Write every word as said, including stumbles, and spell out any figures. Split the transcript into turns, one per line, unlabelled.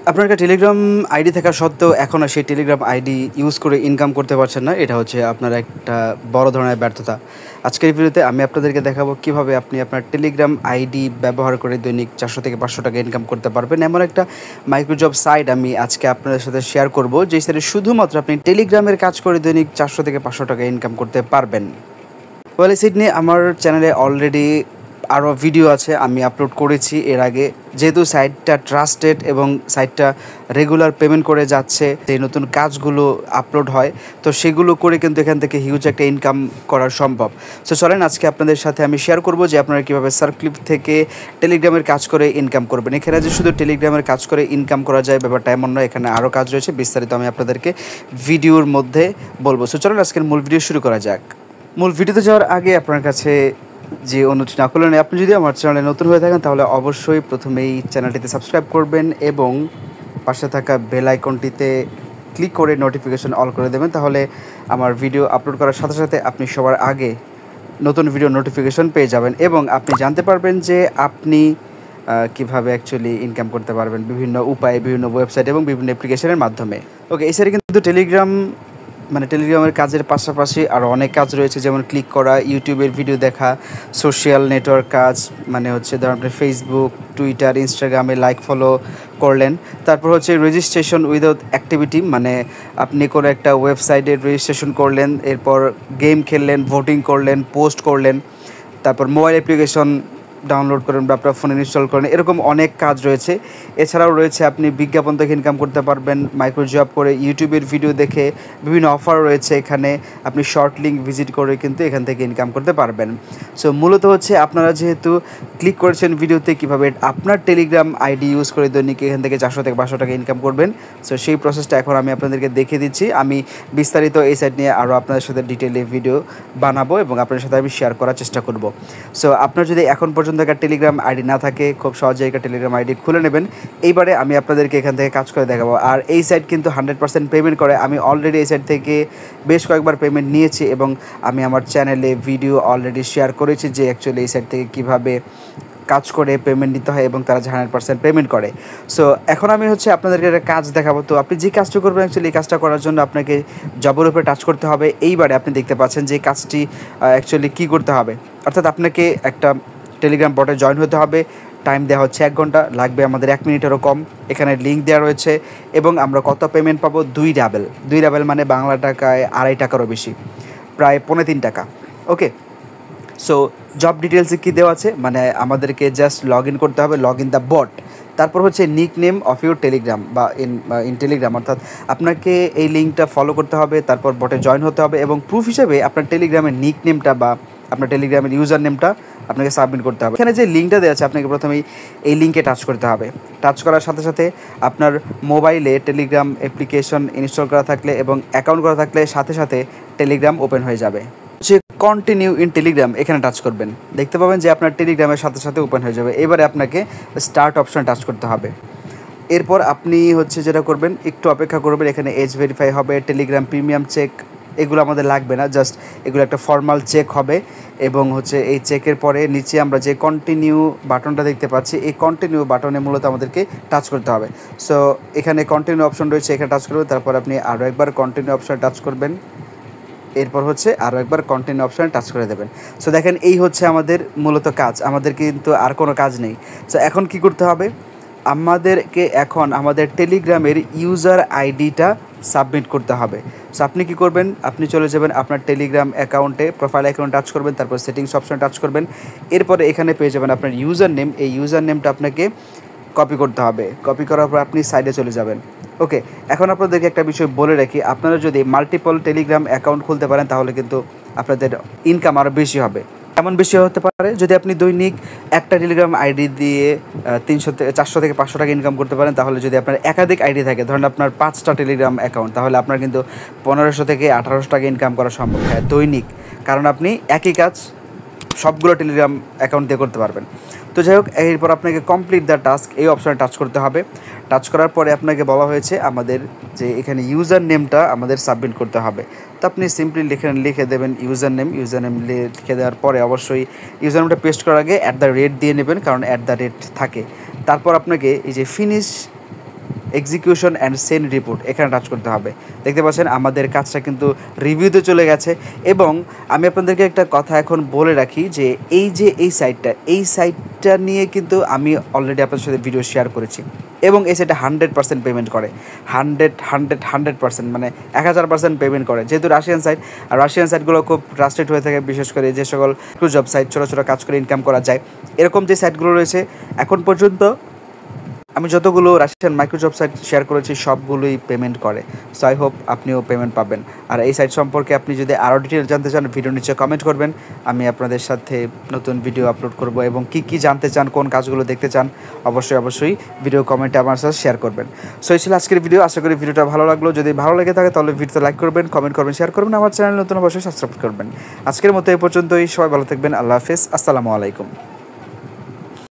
আপনার একটা Telegram ID থাকা সত্ত্বেও এখনও সেই টেলিগ্রাম আইডি ইউজ করে ইনকাম করতে পারছেন না, এটা হচ্ছে আপনার একটা বড় ধরনের ব্যর্থতা। আজকের এই ভিডিওতে আমি আপনাদেরকে দেখাবো কীভাবে আপনি আপনার টেলিগ্রাম আইডি ব্যবহার করে দৈনিক চারশো থেকে পাঁচশো টাকা ইনকাম করতে পারবেন। এমন একটা মাইক্রোজব সাইট আমি আজকে আপনাদের সাথে শেয়ার করব, যেই সাইটে শুধুমাত্র আপনি টেলিগ্রামের কাজ করে দৈনিক চারশো থেকে পাঁচশো টাকা ইনকাম করতে পারবেন। ওয়েল, এই সাইট নিয়ে আমার চ্যানেলে অলরেডি আরও ভিডিও আছে, আমি আপলোড করেছি এর আগে। যেহেতু সাইটটা ট্রাস্টেড এবং সাইটটা রেগুলার পেমেন্ট করে যাচ্ছে, এই নতুন কাজগুলো আপলোড হয়, তো সেগুলো করে কিন্তু এখান থেকে হিউজ একটা ইনকাম করা সম্ভব। সো চলেন আজকে আপনাদের সাথে আমি শেয়ার করব যে আপনারা কীভাবে সার্কলিপ থেকে টেলিগ্রামের কাজ করে ইনকাম করবেন। এখানে যে শুধু টেলিগ্রামের কাজ করে ইনকাম করা যায় ব্যাপারটা এমন নয়, এখানে আরও কাজ রয়েছে, বিস্তারিত আমি আপনাদেরকে ভিডিওর মধ্যে বলবো। সো চলেন আজকের মূল ভিডিও শুরু করা যাক। মূল ভিডিওতে যাওয়ার আগে আপনার কাছে যে অনুরোধ না করলেন, আপনি যদি আমার চ্যানেলে নতুন হয়ে থাকেন তাহলে অবশ্যই প্রথমেই চ্যানেলটিতে সাবস্ক্রাইব করবেন এবং পাশে থাকা বেল আইকনটিতে ক্লিক করে নোটিফিকেশন অল করে দেবেন। তাহলে আমার ভিডিও আপলোড করার সাথে সাথে আপনি সবার আগে নতুন ভিডিও নোটিফিকেশন পেয়ে যাবেন এবং আপনি জানতে পারবেন যে আপনি কীভাবে অ্যাকচুয়ালি ইনকাম করতে পারবেন বিভিন্ন উপায়ে, বিভিন্ন ওয়েবসাইট এবং বিভিন্ন অ্যাপ্লিকেশনের মাধ্যমে। ওকে, এই সাইডে কিন্তু টেলিগ্রাম মানে টেলিগ্রামের কাজের পাশাপাশি আরও অনেক কাজ রয়েছে, যেমন ক্লিক করা, ইউটিউবের ভিডিও দেখা, সোশ্যাল নেটওয়ার্ক কাজ, মানে হচ্ছে ধরুন আপনি ফেসবুক, টুইটার, ইনস্টাগ্রামে লাইক ফলো করলেন। তারপর হচ্ছে রেজিস্ট্রেশন উইদাউট অ্যাক্টিভিটি, মানে আপনি কোনো একটা ওয়েবসাইটে রেজিস্ট্রেশন করলেন, এরপর গেম খেললেন, ভোটিং করলেন, পোস্ট করলেন, তারপর মোবাইল অ্যাপ্লিকেশন ডাউনলোড করেন বা আপনার ফোনে ইনস্টল করেন, এরকম অনেক কাজ রয়েছে। এছাড়াও রয়েছে আপনি বিজ্ঞাপন থেকে ইনকাম করতে পারবেন, মাইক্রো জব করে, ইউটিউবের ভিডিও দেখে, বিভিন্ন অফার রয়েছে এখানে, আপনি শর্ট লিঙ্ক ভিজিট করে কিন্তু এখান থেকে ইনকাম করতে পারবেন। সো মূলত হচ্ছে আপনারা যেহেতু ক্লিক করেছেন ভিডিওতে কীভাবে আপনার টেলিগ্রাম আইডি ইউজ করে দৈনিক এখান থেকে চারশো থেকে পাঁচশো টাকা ইনকাম করবেন, সো সেই প্রসেসটা এখন আমি আপনাদেরকে দেখিয়ে দিচ্ছি। আমি বিস্তারিত এই সাইট নিয়ে আরও আপনাদের সাথে ডিটেলে ভিডিও বানাবো এবং আপনাদের সাথে আমি শেয়ার করার চেষ্টা করব। সো আপনার যদি এখন পর্যন্ত একটা টেলিগ্রাম আইডি না থাকে, খুব সহজেই একটা টেলিগ্রাম আইডি খুলে নেবেন। এইবারে আমি আপনাদেরকে এখান থেকে কাজ করে দেখাবো। আর এই সাইট কিন্তু হান্ড্রেড পার্সেন্ট পেমেন্ট করে। আমি অলরেডি এই সাইট থেকে বেশ কয়েকবার পেমেন্ট নিয়েছি এবং আমি আমার চ্যানেলে ভিডিও অলরেডি শেয়ার করেছি যে অ্যাকচুয়ালি এই সাইট থেকে কীভাবে কাজ করে পেমেন্ট নিতে হয় এবং তারা যে হান্ড্রেড পার্সেন্ট পেমেন্ট করে। সো এখন আমি হচ্ছে আপনাদেরকে একটা কাজ দেখাবো। তো আপনি যে কাজটা করবেন, অ্যাকচুয়ালি এই কাজটা করার জন্য আপনাকে জবের উপরে টাচ করতে হবে। এইবারে আপনি দেখতে পাচ্ছেন যে কাজটি অ্যাকচুয়ালি কী করতে হবে, অর্থাৎ আপনাকে একটা টেলিগ্রাম বটে জয়েন হতে হবে। টাইম দেওয়া হচ্ছে এক ঘন্টা, লাগবে আমাদের এক মিনিটেরও কম। এখানে লিঙ্ক দেওয়া রয়েছে এবং আমরা কত পেমেন্ট পাবো, দুই ডাবেল। দুই ডাবেল মানে বাংলা টাকায় আড়াই টাকারও বেশি, প্রায় পৌনে তিন টাকা। ওকে, সো জব ডিটেলসে কী দেওয়া আছে, মানে আমাদেরকে জাস্ট লগ ইন করতে হবে, লগ ইন দ্য বট। তারপর হচ্ছে nickname of your Telegram বা ইন ইন টেলিগ্রাম, অর্থাৎ আপনাকে এই লিঙ্কটা ফলো করতে হবে, তারপর বটে জয়েন হতে হবে এবং প্রুফ হিসেবে আপনার টেলিগ্রামের নিক নেমটা বা আপনার টেলিগ্রামের ইউজার নেমটা আপনাকে সাবমিট করতে হবে। এখানে যে লিঙ্কটা দেওয়া আছে আপনাকে প্রথমেই এই লিঙ্কে টাচ করতে হবে। টাচ করার সাথে সাথে আপনার মোবাইলে টেলিগ্রাম অ্যাপ্লিকেশন ইনস্টল করা থাকলে এবং অ্যাকাউন্ট করা থাকলে সাথে সাথে টেলিগ্রাম ওপেন হয়ে যাবে। যে কন্টিনিউ ইন টেলিগ্রাম এখানে টাচ করবেন, দেখতে পাবেন যে আপনার টেলিগ্রামের সাথে সাথে ওপেন হয়ে যাবে। এবারে আপনাকে স্টার্ট অপশানে টাচ করতে হবে। এরপর আপনি হচ্ছে যেটা করবেন, একটু অপেক্ষা করবেন। এখানে এজ ভেরিফাই হবে, টেলিগ্রাম প্রিমিয়াম চেক, এগুলো আমাদের লাগবে না, জাস্ট এগুলো একটা ফর্মাল চেক হবে এবং হচ্ছে এই চেকের পরে নিচে আমরা যে কন্টিনিউ বাটনটা দেখতে পাচ্ছি, এই কন্টিনিউ বাটনে মূলত আমাদেরকে টাচ করতে হবে। সো এখানে কন্টিনিউ অপশন রয়েছে, এখানে টাচ করবেন, তারপর আপনি আরও একবার কন্টিনিউ অপশানে টাচ করবেন, এরপর হচ্ছে আরও একবার কন্টিনিউ অপশানে টাচ করে দেবেন। সো দেখেন এই হচ্ছে আমাদের মূলত কাজ, আমাদের কিন্তু আর কোনো কাজ নেই। সো এখন কি করতে হবে, আমাদেরকে এখন আমাদের টেলিগ্রামের ইউজার আইডিটা সাবমিট করতে হবে। সো আপনি কী করবেন, আপনি চলে যাবেন আপনার টেলিগ্রাম অ্যাকাউন্টে, প্রোফাইল অ্যাকাউন্টে টাচ করবেন, তারপর সেটিংস অপশানে টাচ করবেন। এরপরে এখানে পেয়ে যাবেন আপনার ইউজার নেম, এই ইউজার নেমটা আপনাকে কপি করতে হবে। কপি করার পর আপনি সাইডে চলে যাবেন। ওকে, এখন আপনাদেরকে একটা বিষয় বলে রাখি, আপনারা যদি মাল্টিপল টেলিগ্রাম অ্যাকাউন্ট খুলতে পারেন তাহলে কিন্তু আপনাদের ইনকাম আরও বেশি হবে। এমন বেশি হতে পারে যদি আপনি দৈনিক একটা টেলিগ্রাম আইডি দিয়ে তিনশো থেকে চারশো থেকে পাঁচশো টাকা ইনকাম করতে পারেন। তাহলে যদি আপনার একাধিক আইডি থাকে, ধরেন আপনার পাঁচটা টেলিগ্রাম অ্যাকাউন্ট, তাহলে আপনার কিন্তু পনেরোশো থেকে আঠারোশো টাকা ইনকাম করা সম্ভব হয় দৈনিক, কারণ আপনি একই কাজ সবগুলো টেলিগ্রাম অ্যাকাউন্ট দিয়ে করতে পারবেন। তো যাই হোক, এরপর আপনাকে কমপ্লিট দ্য টাস্ক এই অপশানে টাচ করতে হবে। টাচ করার পরে আপনাকে বলা হয়েছে আমাদের যে এখানে ইউজার নেমটা আমাদের সাবমিট করতে হবে। তো আপনি সিম্পলি লিখে লিখে দেবেন ইউজার নেম। ইউজার নেম লিখে দেওয়ার পরে অবশ্যই ইউজার নেমটা পেস্ট করার আগে অ্যাট দ্য রেট দিয়ে নেবেন, কারণ অ্যাট দ্য রেট থাকে। তারপর আপনাকে এই যে finish execution and send report এখানে টাচ করতে হবে। দেখতে পাচ্ছেন আমাদের কাজটা কিন্তু রিভিউতে চলে গেছে। এবং আমি আপনাদেরকে একটা কথা এখন বলে রাখি যে এই যে এই সাইটটা এই সাইটটা নিয়ে কিন্তু আমি অলরেডি আপনাদের সাথে ভিডিও শেয়ার করেছি এবং এই সাইটটা হান্ড্রেড পার্সেন্ট পেমেন্ট করে, হান্ড্রেড হান্ড্রেড হান্ড্রেড পার্সেন্ট মানে এক হাজার পার্সেন্ট পেমেন্ট করে। যেহেতু রাশিয়ান সাইট, আর রাশিয়ান সাইটগুলো খুব ট্রাস্টেড হয়ে থাকে, বিশেষ করে যে সকল জব সাইট ছোটো ছোটো কাজ করে ইনকাম করা যায় এরকম যে সাইটগুলো রয়েছে এখন পর্যন্ত আমি যতগুলো রাশিয়ান মাইক্রোজব সাইট শেয়ার করেছি সবগুলোই পেমেন্ট করে। সো আই হোপ আপনিও পেমেন্ট পাবেন। আর এই সাইট সম্পর্কে আপনি যদি আরও ডিটেল জানতে চান ভিডিও নিচে কমেন্ট করবেন, আমি আপনাদের সাথে নতুন ভিডিও আপলোড করব। এবং কী কী জানতে চান, কোন কাজগুলো দেখতে চান, অবশ্যই অবশ্যই ভিডিও কমেন্টে আমার সাথে শেয়ার করবেন। সো এই ছিল আজকের ভিডিও। আশা করি ভিডিওটা ভালো লাগলো। যদি ভালো লেগে থাকে তাহলে ভিডিওতে লাইক করবেন, কমেন্ট করবেন, শেয়ার করবেন। আমার চ্যানেল নতুন অবশ্যই সাবস্ক্রাইব করবেন। আজকের মতো এই পর্যন্তই। সবাই ভালো থাকবেন। আল্লাহ হাফেজ। আসসালামু আলাইকুম।